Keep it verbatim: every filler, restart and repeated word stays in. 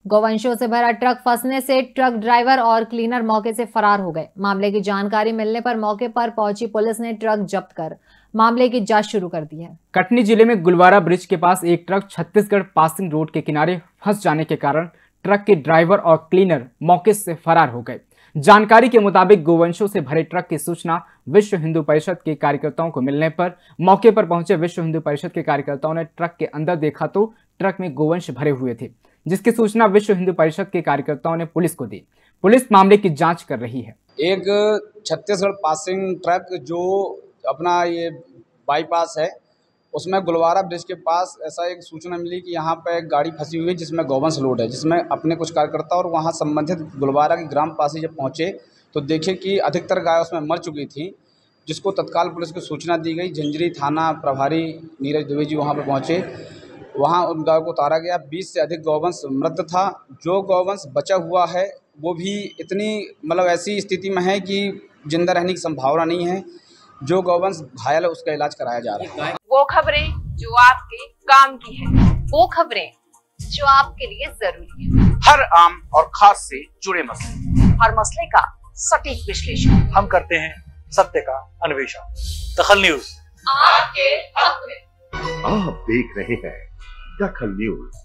गौवंशों से भरा ट्रक फंसने से ट्रक ड्राइवर और क्लीनर मौके से फरार हो गए। मामले की जानकारी मिलने पर मौके पर पहुंची पुलिस ने ट्रक जब्त कर मामले की जांच शुरू कर दी है। कटनी जिले में गुलवारा ब्रिज के पास एक ट्रक छत्तीसगढ़ पासिंग रोड के किनारे फंस जाने के कारण ट्रक के ड्राइवर और क्लीनर मौके से फरार हो गए। जानकारी के मुताबिक गोवंशों से भरे ट्रक की सूचना विश्व हिंदू परिषद के कार्यकर्ताओं को मिलने पर मौके पर पहुंचे विश्व हिंदू परिषद के कार्यकर्ताओं ने ट्रक के अंदर देखा तो ट्रक में गोवंश भरे हुए थे, जिसकी सूचना विश्व हिंदू परिषद के कार्यकर्ताओं ने पुलिस को दी। पुलिस मामले की जांच कर रही है। एक छत्तीसगढ़ पासिंग ट्रक जो अपना ये बाईपास है, उसमें गुलवारा ब्रिज के पास ऐसा एक सूचना मिली कि यहाँ पर एक गाड़ी फंसी हुई है जिसमें गोवंश लोड है, जिसमें अपने कुछ कार्यकर्ता और वहाँ संबंधित गुलवारा के ग्राम पासी जब पहुँचे तो देखे कि अधिकतर गाय उसमें मर चुकी थी, जिसको तत्काल पुलिस को सूचना दी गई। झंझरी थाना प्रभारी नीरज दुबे जी वहाँ पर पहुँचे, वहाँ उन गायों को उतारा गया। बीस से अधिक गौवंश मृत था। जो गौवंश बचा हुआ है वो भी इतनी मतलब ऐसी स्थिति में है कि जिंदा रहने की संभावना नहीं है। जो गौवंश घायल है उसका इलाज कराया जा रहा है। वो खबरें जो आपके काम की है, वो खबरें जो आपके लिए जरूरी है, हर आम और खास से जुड़े मसले, हर मसले का सटीक विश्लेषण हम करते हैं, सत्य का अन्वेषण। दखल न्यूज आपके हक में। आप देख रहे हैं दखल न्यूज।